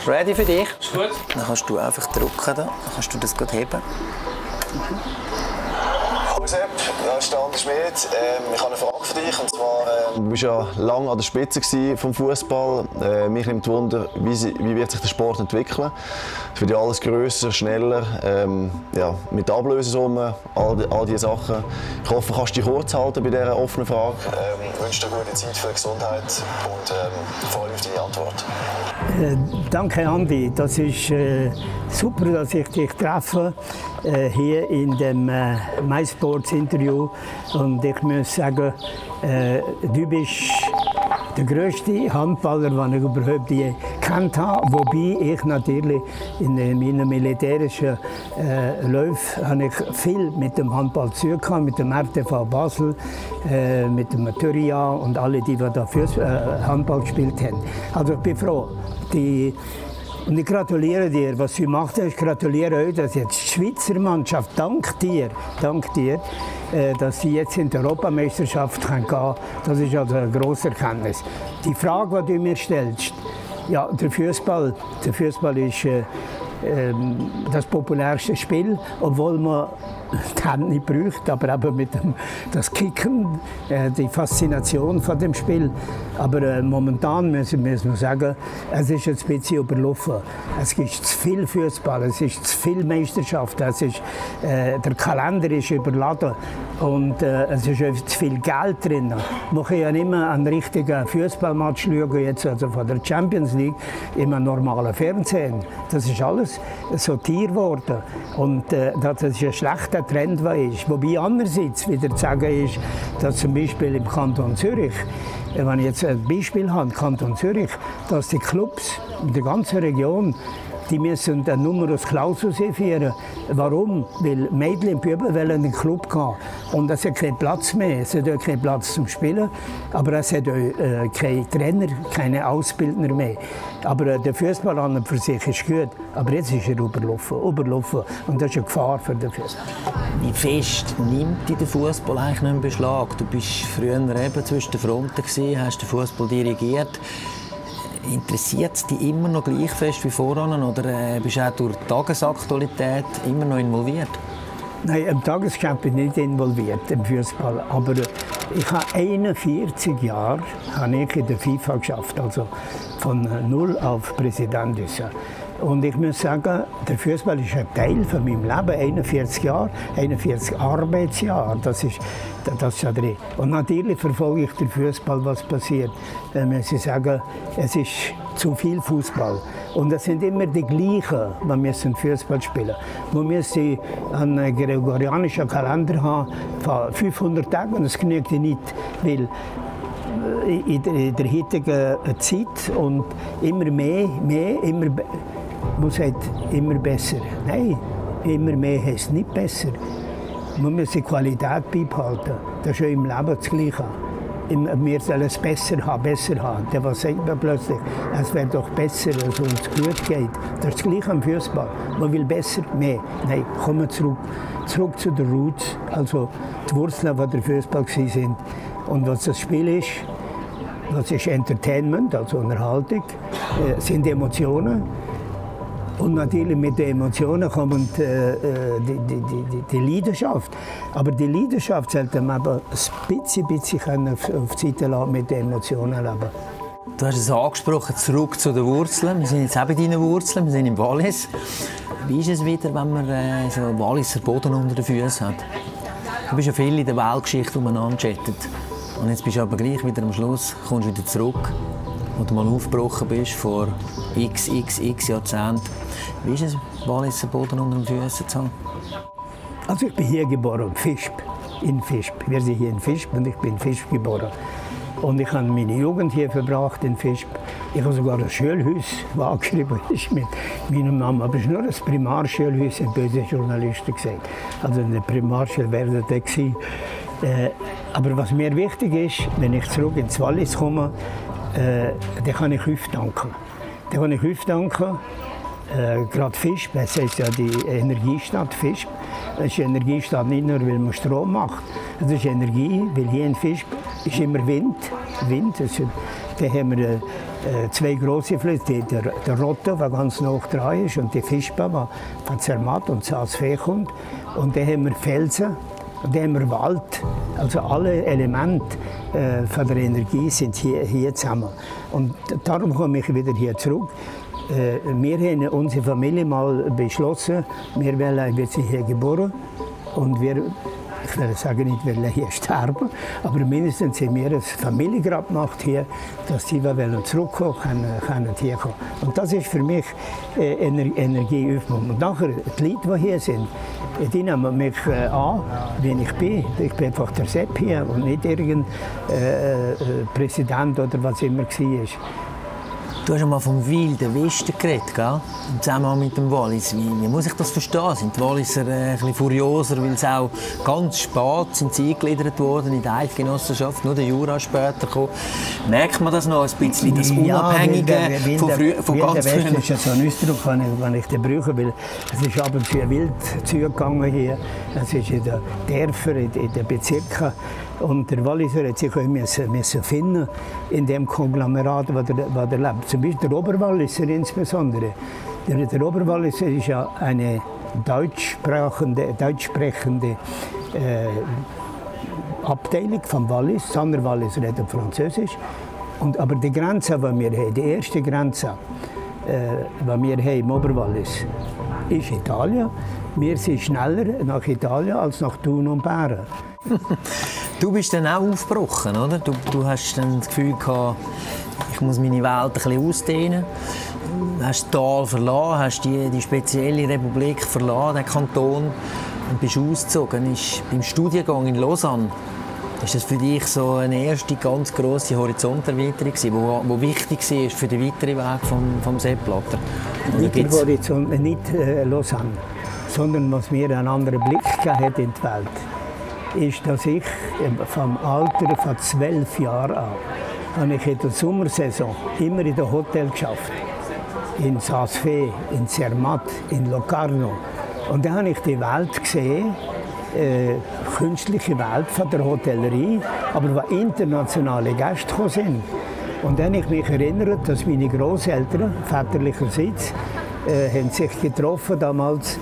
Ready für dich? Ist gut. Dann kannst du einfach drücken, dann kannst du das gut heben. Hallo Sepp, das ist der Andi Schmid. Ich habe eine Frage für dich. Und zwar, du warst ja lange an der Spitze vom Fußball. Mich nimmt Wunder, wie wird sich der Sport entwickeln? Es wird ja alles grösser, schneller, ja, mit Ablösesummen, all diese Sachen. Ich hoffe, du kannst dich kurz halten bei dieser offenen Frage. Ich wünsche dir gute Zeit für die Gesundheit und freue mich auf deine Antwort. Danke Andi, das ist super, dass ich dich treffe hier in dem MySports-Interview. Und ich muss sagen, du bist der grösste Handballer, den ich überhaupt je kennt habe. Wobei ich natürlich in meinen militärischen Läufen habe ich viel mit dem Handball zu tun, mit dem RTV Basel, mit dem Thuria und alle, die da Handball gespielt haben. Also ich bin froh. Und ich gratuliere dir, was du gemacht hast. Ich gratuliere euch, dass jetzt die Schweizer Mannschaft, dank dir, dass sie jetzt in die Europameisterschaft gehen kann. Das ist also eine grosse Erkenntnis. Die Frage, die du mir stellst, ja, der Fußball ist das populärste Spiel, obwohl man das nicht braucht, aber eben mit das Kicken, die Faszination von dem Spiel. Aber momentan müssen wir sagen, es ist ein bisschen überlaufen. Es gibt zu viel Fußball, es ist zu viel Meisterschaft, der Kalender ist überladen und es ist zu viel Geld drin. Man kann ja nicht mehr einen richtigen Fußballmatch schauen, jetzt also von der Champions League, im normalen Fernsehen. Das ist alles sortiert worden und das ist ein schlechter Trend, der ist. Wobei andererseits wieder zu sagen ist, dass zum Beispiel im Kanton Zürich, wenn ich jetzt ein Beispiel habe, Kanton Zürich, dass die Clubs in der ganzen Region, die müssen den Numerus Clausus einführen. Warum? Weil Mädchen und Buben wollen in den Club gehen. Und es hat keinen Platz mehr. Es hat auch keinen Platz zum Spielen. Aber es hat auch keine Trainer, keine Ausbildner mehr. Aber der Fußball an und für sich ist gut. Aber jetzt ist er überlaufen. Und das ist eine Gefahr für den Fußball. Wie fest nimmt dich der Fußball eigentlich nicht in Beschlag? Du bist früher eben zwischen den Fronten gewesen, hast den Fußball dirigiert. Interessiert es dich immer noch gleich fest wie voran oder bist du auch durch die Tagesaktualität immer noch involviert? Nein, im Tagesgeschäft bin ich nicht involviert im Fußball. Aber ich habe 41 Jahre in der FIFA geschafft, also von 0 auf Präsident. Und ich muss sagen, der Fußball ist ein Teil von meinem Leben. 41 Jahre, 41 Arbeitsjahre. Das ist ja drin. Und natürlich verfolge ich den Fußball, was passiert. Dann muss ich sagen, es ist zu viel Fußball. Und es sind immer die gleichen, die müssen Fußball spielen. Man müssen einen gregorianischen Kalender haben von 500 Tagen und das genügt nicht, weil in der heutigen Zeit und immer mehr, man sagt immer besser. Nein, immer mehr heißt nicht besser. Man muss die Qualität beibehalten. Das ist ja im Leben das Gleiche. Wir sollen es besser haben. Dann was sagt man plötzlich? Es wäre doch besser, als uns gut geht. Das ist das Gleiche am Fußball. Man will besser, mehr. Nein, kommen wir zurück zu den Roots, also die Wurzeln, die der Fußball waren. Und was das Spiel ist, das ist Entertainment, also Unterhaltung, sind Emotionen. Und natürlich mit den Emotionen kommt die Leidenschaft. Aber die Leidenschaft sollte man aber ein bisschen auf die Seite lassen, mit den Emotionen leben. Du hast es angesprochen, zurück zu den Wurzeln. Wir sind jetzt auch bei deinen Wurzeln, wir sind im Wallis. Wie ist es wieder, wenn man so einen Walliser Boden unter den Füßen hat? Du bist ja viel in der Weltgeschichte umeinander gechattet. Und jetzt bist du aber gleich wieder am Schluss, kommst wieder zurück, wo du mal aufgebrochen bist vor x Jahrzehnten. Wie ist es, Walliser Boden unter den Füßen zu haben? Also ich bin hier geboren, in Visp. Wir sind hier in Visp und ich bin in Visp geboren. Und ich habe meine Jugend hier verbracht in Visp. Ich habe sogar ein Schulhaus angeschrieben mit meinem Namen. Aber es ist nur ein Primarschulhaus, haben böse Journalisten gesagt. Also eine Primarschule wäre das gewesen. Aber was mir wichtig ist, wenn ich zurück ins Wallis komme, dann kann ich euch danken. Gerade Visp, das heißt ja die Energiestadt Visp. Das ist Energiestadt nicht nur, weil man Strom macht. Das ist Energie, weil hier in Visp ist immer Wind. Also, da haben wir zwei große Flüsse, der Rotto, der ganz nah dran ist, und die Fischba, die von Zermatt und Saas-Fee kommt. Und dann haben wir Felsen, und dann haben wir Wald. Also alle Elemente von der Energie sind hier zusammen. Und darum komme ich wieder hier zurück. Wir haben unsere Familie mal beschlossen, wir sind hier geboren und ich will sagen, nicht wollen hier sterben, aber mindestens haben wir ein Familiengrab gemacht hier, dass die, die zurückkommen, können hier kommen. Und das ist für mich Energieaufbau. Und nachher, die Leute, die hier sind, die nehmen mich an, wie ich bin. Ich bin einfach der Sepp hier und nicht irgendein Präsident oder was immer war. Du hast einmal vom Wilden Westen geredet, gell? Im Zusammenhang mit dem Wallis. Wie muss ich das verstehen? Sind die Walliser ein bisschen furioser, weil sie auch ganz spät sind sie eingegliedert worden in die Eidgenossenschaft, nur der Jura später kam. Merkt man das noch ein bisschen, das Unabhängige von ganz früher? Das ist ja so ein Ausdruck, den ich brauche, weil es ist ab und zu wild zugegangen hier. Es ist in den Dörfern, in den Bezirken. Und der Walliser hat sich auch finden in dem Konglomerat, wo er lebt. Zum Beispiel der Oberwalliser insbesondere. Der Oberwalliser ist ja eine deutsch sprechende Abteilung vom Wallis. Das andere Wallis redet Französisch. Aber die Grenze, die wir haben, die erste Grenze, die wir haben im Oberwallis, ist Italien. Wir sind schneller nach Italien als nach Thun und Bären. Du bist dann auch aufgebrochen, oder? Du hast dann das Gefühl gehabt, ich muss meine Welt ein bisschen ausdehnen. Du hast das Tal verlassen, hast die spezielle Republik verlassen, den Kanton, und bist ausgezogen. Beim Studiengang in Lausanne, ist das für dich so eine erste ganz grosse Horizonterweiterung, die wichtig war für den weiteren Weg vom Sepp Blatter? Nicht der Horizont, nicht Lausanne, sondern was mir einen anderen Blick gegeben hat in die Welt, ist, dass ich vom Alter von 12 Jahren an, habe ich in der Sommersaison immer in den Hotel geschafft. In Saas-Fee, in Zermatt, in Locarno. Und dann habe ich die Welt gesehen, künstliche Welt von der Hotellerie, aber wo internationale Gäste gekommen sind. Und dann habe ich mich erinnert, dass meine Großeltern väterlicherseits haben sich getroffen damals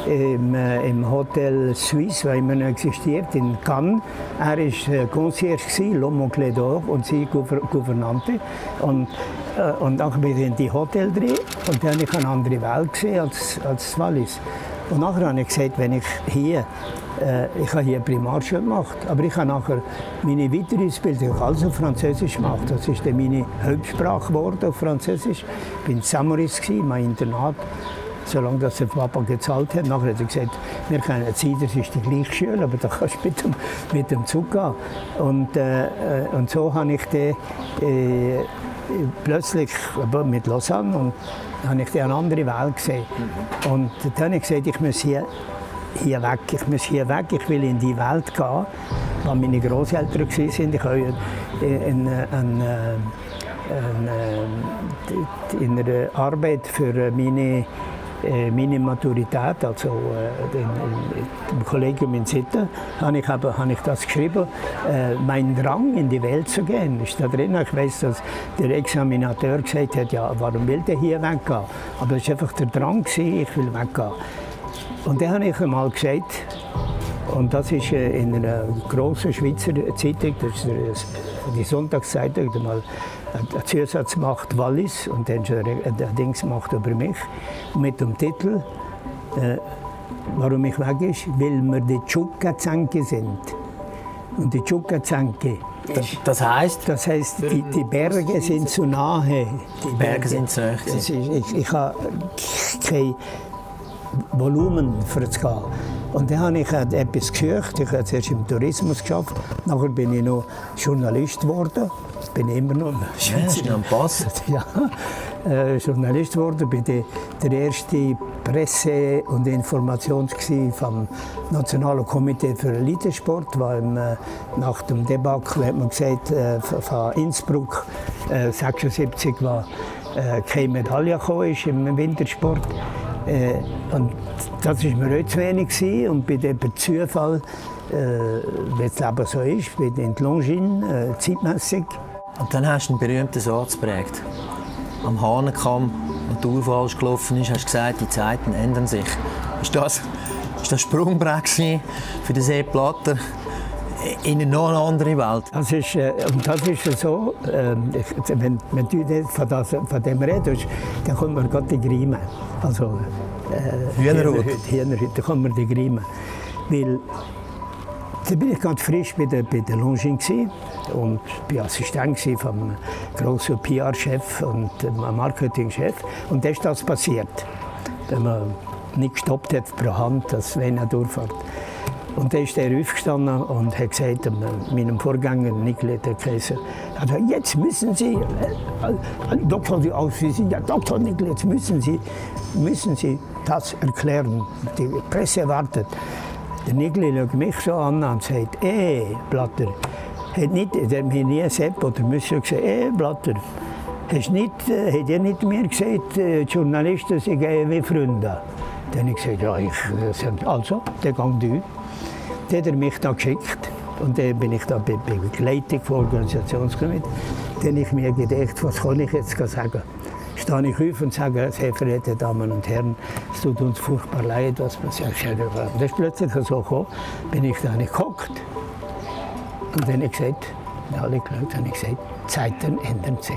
im Hotel Suisse, das immer noch existiert, in Cannes. Er war Concierge, L'Homme d'Or, und sie Gouvernante. Und dann bin ich in die Hotel drin und dann habe ich eine andere Welt gesehen als Wallis. Und nachher habe ich gesagt, wenn ich hier, ich habe hier Primarschule gemacht, aber ich habe nachher meine Weiterausbildung alles auf Französisch gemacht. Das ist dann meine Hauptsprache geworden auf Französisch. Ich war in Samoris, mein Internat. Solange das der Papa gezahlt hat. Nachher hat er gesagt, wir können sein, das ist die gleiche Schule, aber da kannst du mit dem Zug gehen. Und so habe ich dann, plötzlich mit Lausanne und habe ich eine andere Welt gesehen. Und dann habe ich gesagt, ich muss hier weg. Ich muss hier weg, ich will in die Welt gehen, wo meine Großeltern waren. Ich habe in der Arbeit für meine Maturität, also im Kollegium in Sitten, habe ich das geschrieben. Mein Drang, in die Welt zu gehen, ist da drin. Ich weiss, dass der Examinateur gesagt hat, ja, warum will der hier weggehen? Aber es war einfach der Drang, ich will weggehen. Und dann habe ich einmal gesagt, und das ist in einer grossen Schweizer Zeitung, das ist die Sonntagszeitung, mal einen Zusatz gemacht, Wallis, und dann ein Ding gemacht über mich, mit dem Titel, warum ich weg ist, weil wir die Tschukazenke sind. Und die Tschukazenke, das heisst? Das heisst, die Berge sind zu nahe. Die Berge sind zu nahe. Ich habe kein Volumen für zu gehen. Und dann habe ich etwas gesucht. Ich habe zuerst im Tourismus geschafft. Nachher bin ich noch Journalist geworden. Bin immer noch Pass. Ja, Journalist geworden. Bin der erste Presse- und Informations- vom Nationalen Komitee für Elitesport. Nach dem Debakel hat man gesagt, von Innsbruck 1976 war keine Medaille gekommen im Wintersport. Und das war mir auch zu wenig. Und bei dem Zufall, wie das Leben so ist, bin ich in Longines, zeitmässig. Und dann hast du einen berühmten Satz geprägt. am Hahnenkamm, wo die Uhr falsch gelaufen ist, hast du gesagt, die Zeiten ändern sich. Ist das Sprungbrett für den Sepp Blatter in noch eine andere Welt? Das ist so, wenn du von dem redest, dann kommt mir gerade die Grime. Also, Hühnerhut, da kommt mir die Grime. Weil, da bin ich ganz frisch bei der Longines und war Assistent vom grossen PR-Chef und Marketing-Chef. Und da ist das passiert, wenn man nicht gestoppt hat pro Hand, dass wenn er durchfährt. Und dann ist er aufgestanden und hat gesagt, meinem Vorgänger Niklas Käse, also jetzt müssen Sie, Doktor Niklas, müssen Sie das erklären. Die Presse wartet. Der Niklas schaut mich so an und sagt, Blatter, hat mir nie Sepp oder Monsieur gesagt, Blatter, hat ihr nicht mir gesagt, Journalisten sind wie Freunde? Dann habe ich gesagt, ja, also, dann gang du. Dann hat er mich da geschickt und dann bin ich da bei Begleitung von Organisationskomitee. Dann habe ich mir gedacht, was kann ich jetzt sagen? Stehe ich auf und sage, sehr verehrte Damen und Herren, es tut uns furchtbar leid, was man sagt. Das ist plötzlich so gekommen, bin ich da gehockt. Und dann habe ich gesagt, alle geschaut, habe ich gesagt, Zeiten ändern sich.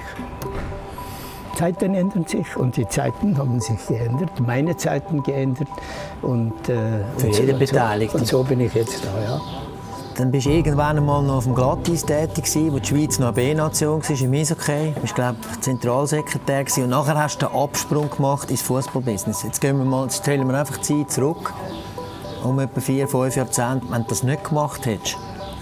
Zeiten ändern sich und die Zeiten haben sich geändert, meine Zeiten geändert. Und, für jede Beteiligte. Und so bin ich jetzt da, ja. Dann bist du irgendwann einmal noch auf dem Glatteis tätig, wo die Schweiz noch eine B-Nation war, im Eishockey. Du warst, glaube ich, Zentralsekretär und nachher hast du den Absprung gemacht ins Fußballbusiness. Jetzt stellen wir einfach die Zeit zurück, um etwa 4-5 Jahrzehnte, wenn du das nicht gemacht hättest,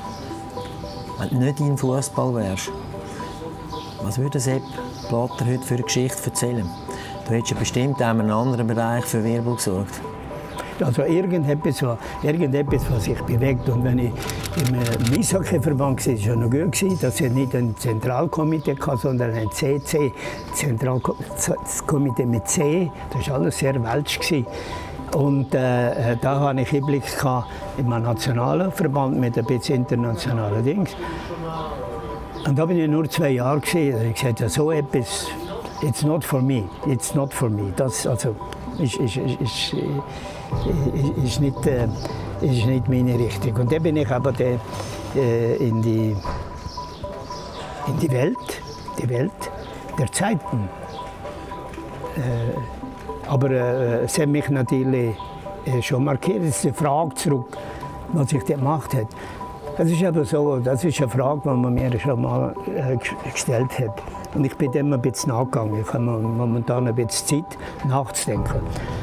wenn du nicht in Fußball wärst. Was würde Sepp Blatter heute für eine Geschichte erzählen? Du hättest ja bestimmt in einem anderen Bereich für Wirbel gesorgt. Also irgendetwas, was sich bewegt. Und wenn ich im Eishockey-Verband war, war es ja noch gut, dass ich nicht ein Zentralkomitee hatte, sondern ein CC, das Komitee mit C. Das war alles sehr welsch. Und da hatte ich Einblick in einem nationalen Verband mit ein bisschen internationalen Dings. Und da war ich nur 2 Jahre. Und ich sagte, so etwas, it's not for me. Das also, ist nicht meine Richtung. Und dann bin ich aber in die Welt der Zeiten. Aber es hat mich natürlich schon markiert. Es ist eine Frage zurück, was ich da gemacht habe. Das ist aber so, das ist eine Frage, die man mir schon mal gestellt hat. Und ich bin dem ein bisschen nachgegangen. Ich habe momentan ein bisschen Zeit, nachzudenken.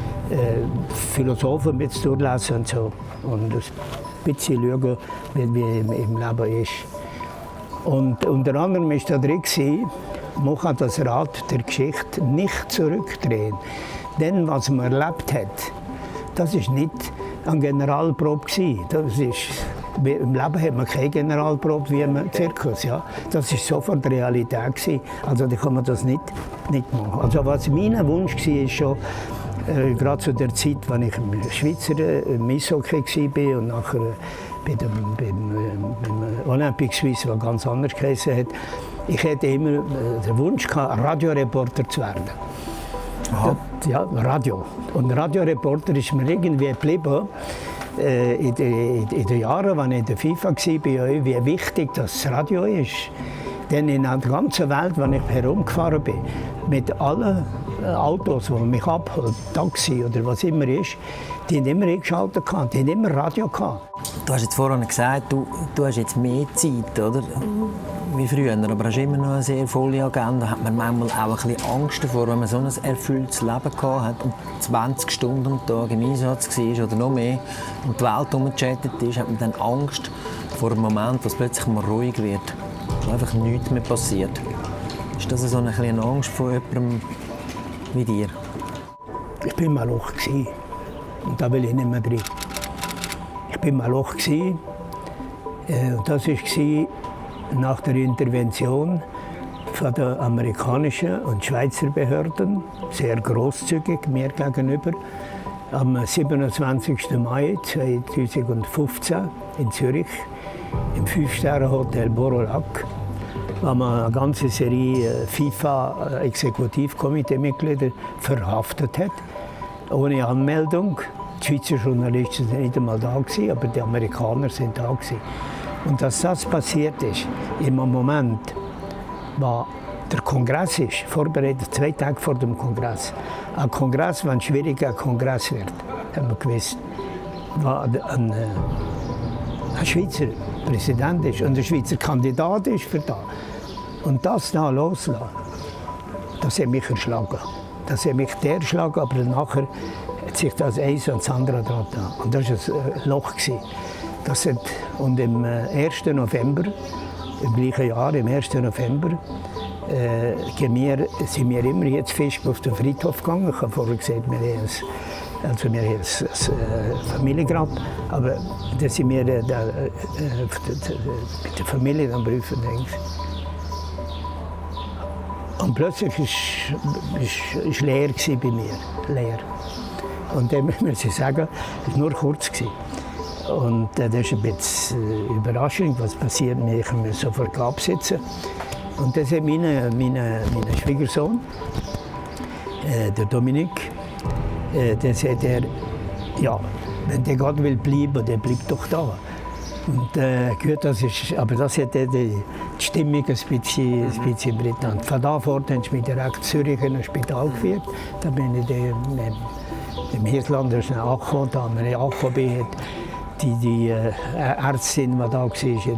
Philosophen mit durchlesen und so. Und ein bisschen schauen, wie im Leben ist. Und unter anderem war da drin, man kann das Rad der Geschichte nicht zurückdrehen. Denn was man erlebt hat, das war nicht eine Generalprobe. Das ist, im Leben hat man keine Generalprobe wie im Zirkus. Ja. Das war sofort Realität. Also da kann man das nicht machen. Also was mein Wunsch war, ist schon, gerade zu der Zeit, als ich im Schweizer Eishockey war und nachher beim Olympique Suisse, was ganz anders geheißen hat, ich hatte immer den Wunsch gehabt, Radioreporter zu werden. Ja, Radio. Und Radioreporter ist mir irgendwie geblieben. In den Jahren, als ich in der FIFA war, wie wichtig das Radio ist. Denn in der ganzen Welt, wenn ich herumgefahren bin, mit allen Autos, die mich abholen, Taxi oder was immer ist, die haben immer eingeschaltet, die haben immer Radio gehabt. Du hast jetzt vorhin gesagt, du hast jetzt mehr Zeit, oder? Wie früher, aber hast immer noch eine sehr volle Agenda. Hat man manchmal auch ein bisschen Angst davor, wenn man so ein erfülltes Leben hat und 20 Stunden am Tag im Einsatz war oder noch mehr und die Welt umgechattet ist, hat man dann Angst vor einem Moment, wo es plötzlich mal ruhig wird, wo einfach nichts mehr passiert. Ist das so eine kleine Angst von jemandem wie dir? Ich war mal Loch und da will ich nicht mehr drin. Ich war mal Loch und das war nach der Intervention von den amerikanischen und Schweizer Behörden, sehr großzügig mir gegenüber, am 27. Mai 2015 in Zürich im 5-Sterne-Hotel Borolac wo man eine ganze Serie FIFA-Exekutivkomitee-Mitglieder verhaftet hat, ohne Anmeldung. Die Schweizer Journalisten waren nicht einmal da, aber die Amerikaner sind da. Und dass das passiert ist, im Moment, wo der Kongress ist, vorbereitet 2 Tage vor dem Kongress. Ein Kongress, wenn schwierig ein Kongress wird, haben wir gewusst, wo ein Schweizer Präsident ist und ein Schweizer Kandidat ist für das. Und das da loslassen, das hat mich erschlagen. Das hat mich erschlagen, aber nachher hat sich das eins und das andere dran getan. Und das war ein Loch. Das hat, und im 1. November, im gleichen Jahr, im 1. November, sind wir immer jetzt fest auf den Friedhof gegangen. Ich habe vorher gesagt, wir haben ein Familiengrab, aber da sind wir mit der Familie dann prüfen. Und plötzlich war leer bei mir. Leer. Und dann muss ich sagen, es war nur kurz. Und das ist ein bisschen überraschend, was passiert. Ich muss sofort absitzen. Und das ist mein Schwiegersohn, der Dominik. Dann sagt er, ja, wenn der Gott will bleiben, der bleibt doch da. Und gut, das ist, aber das hat die Stimmung ein bisschen brittant. Von da fort haben sie mich direkt Zürich in ein Spital geführt. Da bin ich im Hirslanden angekommen, da haben wir angekommen. Die Ärztin, die da war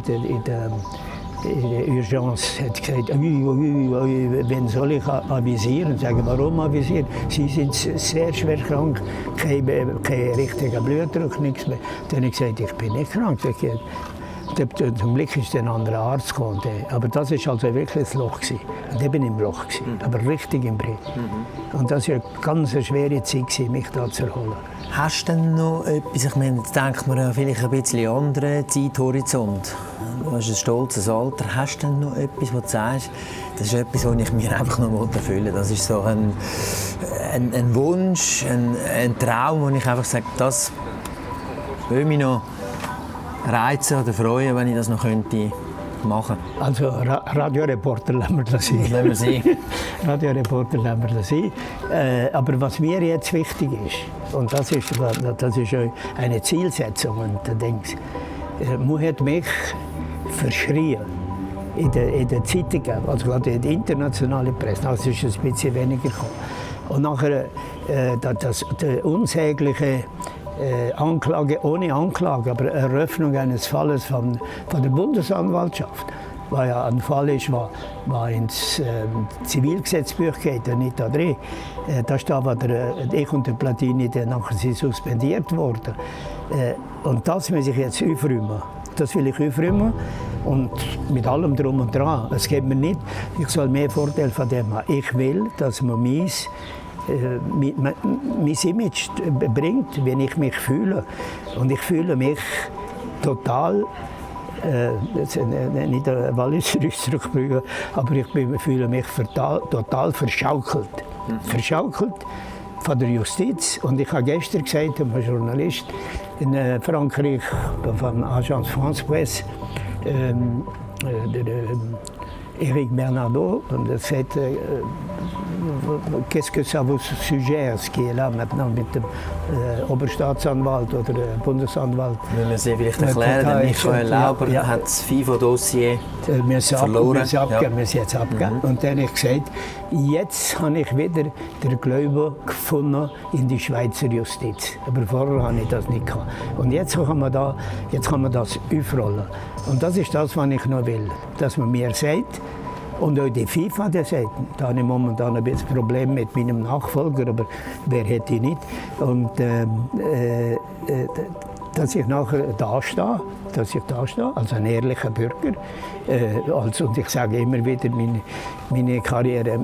in der Urgence, hat gesagt, wen soll ich avisieren? Sagen, warum avisieren? Sie sind sehr schwer krank, kein richtiger Blutdruck, nichts mehr. Dann habe ich gesagt, ich bin nicht krank. Zum Glück ist ein anderer Arzt gekommen. Aber das war also wirklich ein Loch. Und ich war im Loch, aber richtig im Brett. Und das war eine ganz schwere Zeit, mich da zu erholen. Hast du denn noch etwas, ich meine, jetzt denkt man vielleicht ein bisschen anderen Zeithorizont. Du hast ein stolzes Alter. Hast du denn noch etwas, wo du sagst, das ist etwas, was ich mir einfach noch erfüllen will? Das ist so ein Wunsch, ein Traum, wo ich einfach sage, das würde mich noch reizen oder freuen, wenn ich das noch könnte machen. Also Radioreporter lassen wir das sein. Lassen wir sein. Radioreporter lassen wir das sein. Aber was mir jetzt wichtig ist, und das ist eine Zielsetzung, und man hat mich verschrien in den Zeitungen, also gerade in der internationalen Presse, das ist ein bisschen weniger gekommen. Und nachher die unsägliche Anklage, ohne Anklage, aber Eröffnung eines Falles von der Bundesanwaltschaft, weil ja ein Fall ist, der ins Zivilgesetzbuch geht, nicht da drin. Da steht, ich und der Platini nachher sind suspendiert worden. Und das muss ich jetzt aufräumen. Das will ich aufräumen und mit allem Drum und Dran. Es geht mir nicht, ich soll mehr Vorteil von dem haben. Ich will, dass man mein Image bringt, wenn ich mich fühle. Und ich fühle mich total, nicht ein Walliser Ausdruck, aber ich fühle mich total verschaukelt. Verschaukelt von der Justiz. Und ich habe gestern gesagt, einem Journalist in Frankreich, von Agence France Presse, Éric Bernardo, und er sagt, qu'est-ce que ça vous suggère, ce qui est là maintenant mit dem Oberstaatsanwalt oder Bundesanwalt. Wir müssen Sie vielleicht erklären, der Michael Lauber hat das FIFA-Dossier verloren. Wir müssen jetzt abgeben. Und dann habe ich gesagt, jetzt habe ich wieder den Glauben gefunden in die Schweizer Justiz. Aber vorher habe ich das nicht gehabt. Und jetzt kann man das aufrollen. Und das ist das, was ich noch will. Dass man mir sagt, und auch die FIFA, die sagt, da habe ich momentan ein bisschen Problem mit meinem Nachfolger, aber wer hätte ich nicht. Und dass ich nachher da stehe, als ein ehrlicher Bürger. Und ich sage immer wieder, meine Karriere,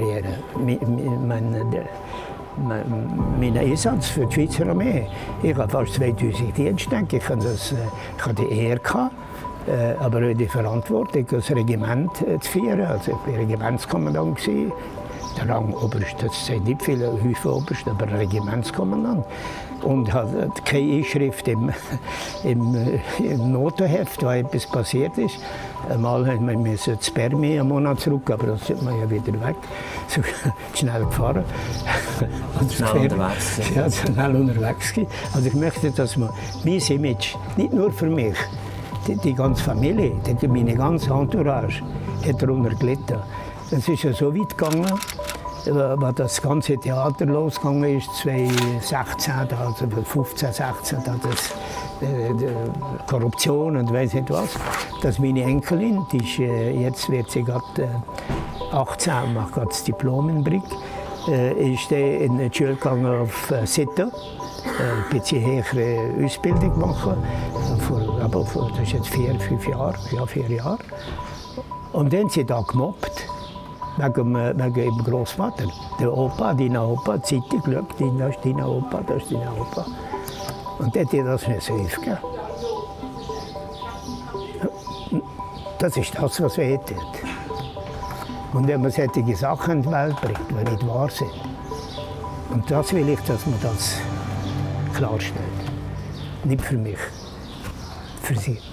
mein Einsatz für die Schweizer Armee. Ich habe fast 2000 Diensttage, ich hatte die Ehre gehabt, aber auch die Verantwortung, das Regiment zu führen. Also ich war Regimentskommandant der Rang Oberst, das sind nicht viele Häufen Oberst, aber Regimentskommandant. Und hat keine Einschrift im Notenheft, wo etwas passiert ist. Einmal haben wir das Permi einen Monat zurück, aber das sind wir ja wieder weg. So schnell gefahren. Schnell unterwegs. Ja, schnell unterwegs. Also ich möchte, dass man mein Image, nicht nur für mich, die ganze Familie, meine ganze Entourage, hat darunter gelitten. Es ist ja so weit gegangen, als das ganze Theater losgegangen ist, 2016, also 15, 16, das, Korruption und weiss nicht was, dass meine Enkelin, die ist, jetzt wird sie gerade 18, macht gerade das Diplom in Brig, ist in die Schule gegangen auf Sitten, ein bisschen höhere Ausbildung machen, aber das ist jetzt 4 Jahre, ja 4 Jahre. Und dann sind sie da gemobbt. Wegen dem Großvater. Der Opa, dein Opa, die Zeitung geschaut, das ist dein Opa, das ist dein Opa. Und dann hat er das nicht aufgegeben. Das ist das, was weh tut. Und wenn man solche Sachen in die Welt bringt, die nicht wahr sind. Und das will ich, dass man das klarstellt. Nicht für mich, für sie.